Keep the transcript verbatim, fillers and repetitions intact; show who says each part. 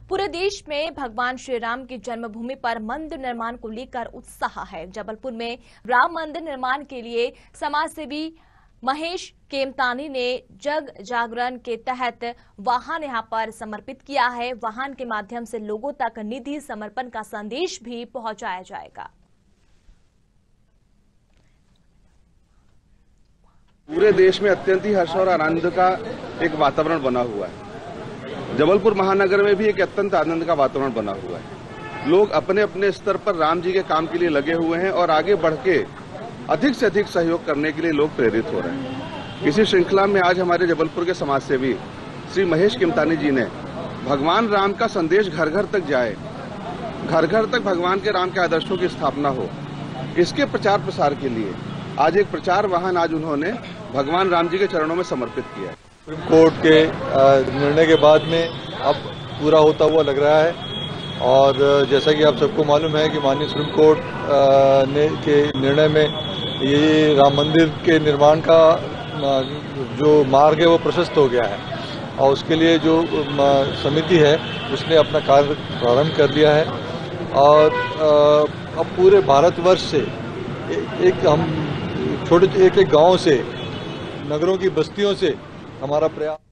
Speaker 1: पूरे देश में भगवान श्री राम की जन्मभूमि पर मंदिर निर्माण को लेकर उत्साह है। जबलपुर में राम मंदिर निर्माण के लिए समाजसेवी महेश केमतानी ने जग जागरण के तहत वाहन यहां पर समर्पित किया है। वाहन के माध्यम से लोगों तक निधि समर्पण का संदेश भी पहुंचाया जाएगा।
Speaker 2: पूरे देश में अत्यंत ही हर्ष और आनंद का एक वातावरण बना हुआ है। जबलपुर महानगर में भी एक अत्यंत आनंद का वातावरण बना हुआ है। लोग अपने अपने स्तर पर राम जी के काम के लिए लगे हुए हैं और आगे बढ़ के अधिक से अधिक सहयोग करने के लिए लोग प्रेरित हो रहे हैं। इसी श्रृंखला में आज हमारे जबलपुर के समाजसेवी श्री महेश केमतानी जी ने भगवान राम का संदेश घर घर तक जाए, घर घर तक भगवान के राम के आदर्शों की स्थापना हो, इसके प्रचार प्रसार के लिए आज एक प्रचार वाहन आज उन्होंने भगवान राम जी के चरणों में समर्पित किया है।
Speaker 3: सुप्रीम कोर्ट के निर्णय के बाद में अब पूरा होता हुआ लग रहा है और जैसा कि आप सबको मालूम है कि माननीय सुप्रीम कोर्ट ने के निर्णय में ये राम मंदिर के निर्माण का जो मार्ग है वो प्रशस्त हो गया है और उसके लिए जो समिति है उसने अपना कार्य प्रारंभ कर लिया है और अब पूरे भारतवर्ष से एक हम छोटे एक एक गांव से, नगरों की बस्तियों से हमारा प्रयास